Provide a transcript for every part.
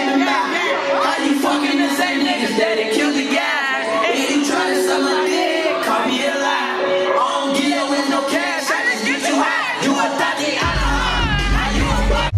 talking about? How you fucking the same niggas that killed the guy? And you try to sell my dick, call me a lie. I don't get it with no cash, I just get you high. You a thotty, I don't know. Now you a fuck.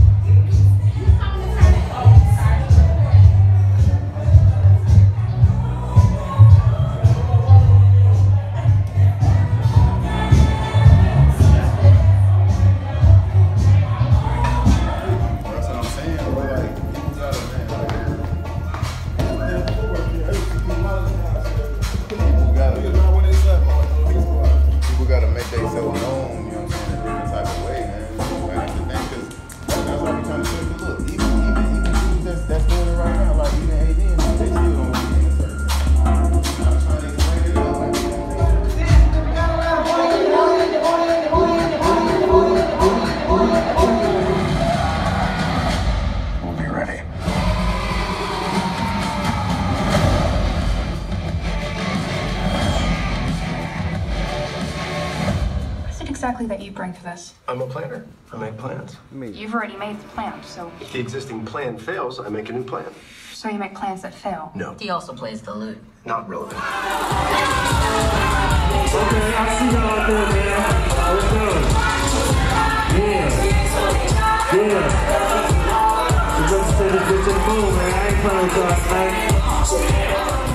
Exactly that you bring to this? I'm a planner. I make plans. You've already made the plan, so... If the existing plan fails, I make a new plan. So you make plans that fail? No. He also plays the lute. Not relevant. Okay, I see y'all out there, man. Let's go. Yeah. We're going to take this bitch to the moon, man. I ain't playing with y'all tonight.